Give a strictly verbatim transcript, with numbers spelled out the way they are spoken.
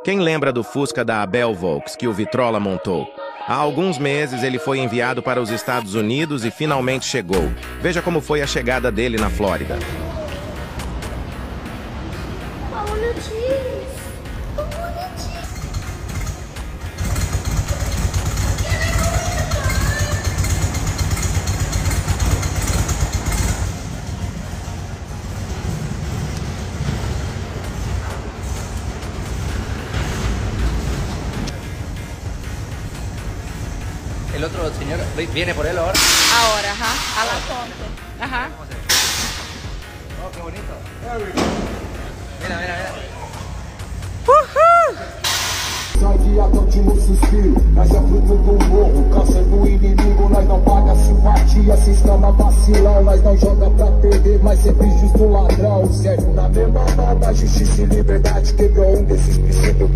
Quem lembra do Fusca da Abel Volks que o Vitrola montou? Há alguns meses ele foi enviado para os Estados Unidos e finalmente chegou. Veja como foi a chegada dele na Flórida. El otro señor viene por él ahora. Ahora, ajá, a la foto. Ajá. Oh, qué bonito. Mira, mira, mira. Uhul! Sangue último suspiro, nós é fruto do morro, câncer do inimigo, nós não paga simpatia, sistema vacilão, nós não joga pra perder, mas sempre justo ladrão, certo na mesma mão, da justiça e liberdade, quebrou um desses princípios